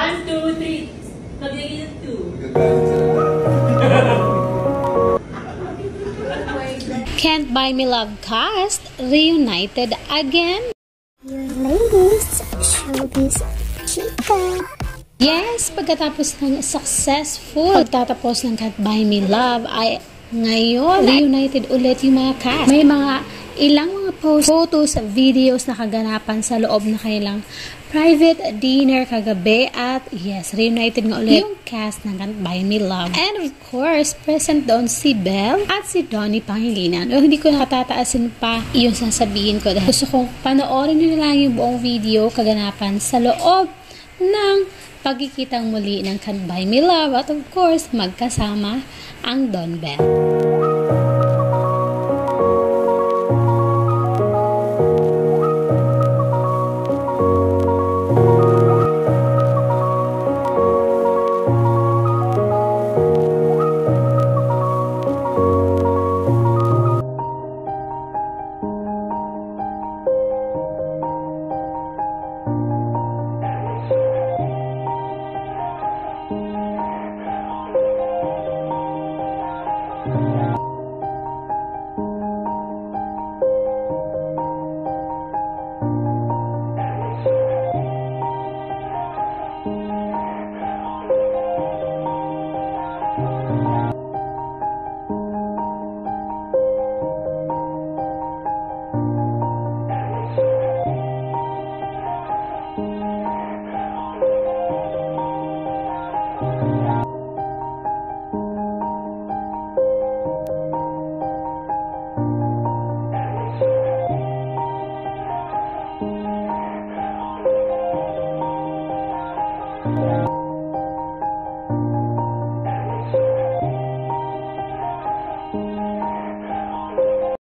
1, 2, 3. Magiging 2. Can't Buy Me Love cast reunited again. Your ladies, showbiz chika. Yes, pagkatapos ng successful pagtatapos ng Can't Buy Me Love ay ngayon reunited ulit yung mga cast. May mga ilang mga photos, videos na kaganapan sa loob na kanilang private dinner kagabi at yes, reunited nga ulit yung cast ng Can't Buy Me Love. And of course, present doon si Belle at si Donnie Pangilinan. O, hindi ko nakatataasin pa yung sasabihin ko dahil gusto kong panoorin nyo na lang yung buong video kaganapan sa loob ng pagkikitang muli ng Can't Buy Me Love at of course, magkasama ang Don Bell.